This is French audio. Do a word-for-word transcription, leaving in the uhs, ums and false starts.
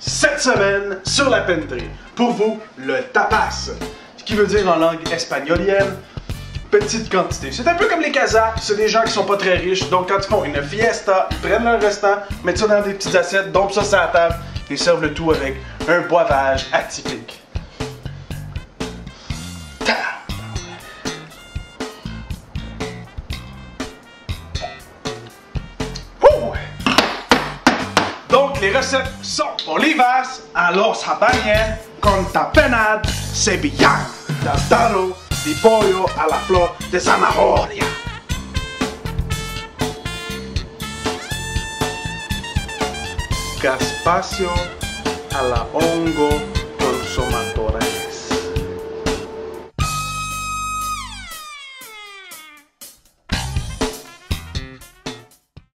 Cette semaine, sur la Pentry, pour vous, le tapas, ce qui veut dire en langue espagnolienne, petite quantité. C'est un peu comme les Kazakhs, c'est des gens qui sont pas très riches, donc quand ils font une fiesta, ils prennent leur restant, mettent ça dans des petites assiettes, dompent ça sur la table, et servent le tout avec un boivage atypique. Donc, les recettes sont olivas a los habanes con tapenade, sevillana, tartaro de pollo a la flor de zanahoria. Gazpacho a la hongo